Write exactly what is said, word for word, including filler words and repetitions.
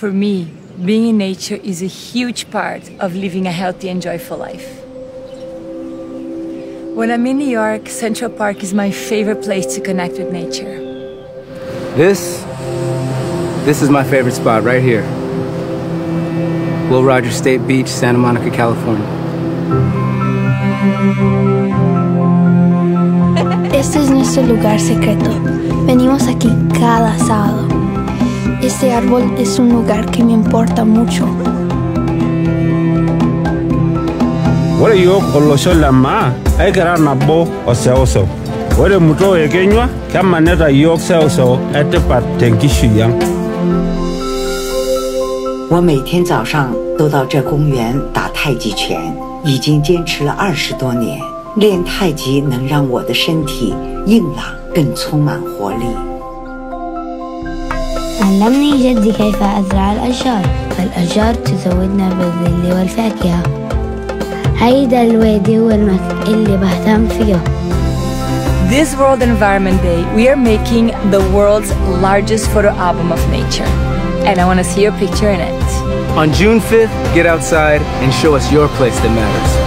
For me, being in nature is a huge part of living a healthy and joyful life. When I'm in New York, Central Park is my favorite place to connect with nature. This, this is my favorite spot right here. Will Rogers State Beach, Santa Monica, California. Este es nuestro lugar secreto. Venimos aquí cada sábado. Este árbol es un lugar que me importa mucho. What yo kolosho lama ay kara nabo oseoso. Wale muto yekenywa kama neta yok seoso ete pat tenkishu yang. 我每天早上都到这公园打太极拳，已经坚持了二十多年。练太极能让我的身体硬朗，更充满活力。 علمني جدي كيف أزرع الأشجار، فالأشجار تزودنا بالظل والفاكهة. هيدا الوادي هو المكان اللي بهتم فيه. This World Environment Day, we are making the world's largest photo album of nature. And I want to see your picture in it. On June fifth, get outside and show us your place that matters.